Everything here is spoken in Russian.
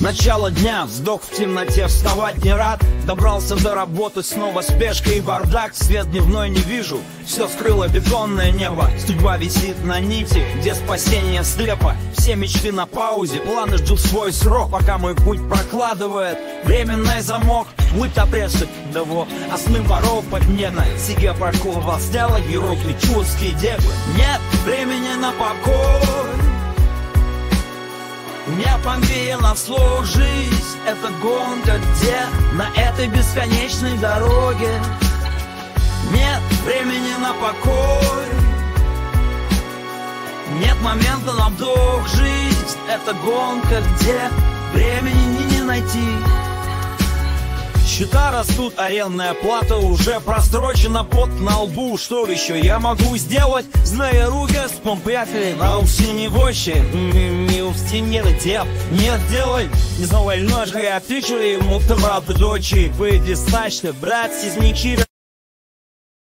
Начало дня, вздох в темноте, вставать не рад. Добрался до работы, снова спешка и бардак. Свет дневной не вижу, все скрыло бетонное небо. Судьба висит на нити, где спасение слепо. Все мечты на паузе, планы ждут свой срок. Пока мой путь прокладывает временный замок. Мы-то прежде того, а сны воров поднебно. Себе прокол сделать и руки чувские девы. Нет времени на покой. Не помеяна вслух жизнь. Это гонка, где на этой бесконечной дороге нет времени на покой. Нет момента на вдох. Жизнь — это гонка, где времени не найти. Счета растут, арендная плата уже прострочена, пот на лбу. Что еще я могу сделать, зная руки с помпяфили? А у синевощи, у стены дел нет, делай. Не знал вольной, я отвечу ему, ты правда, дочи. Вы достаточно, брат, сизничи.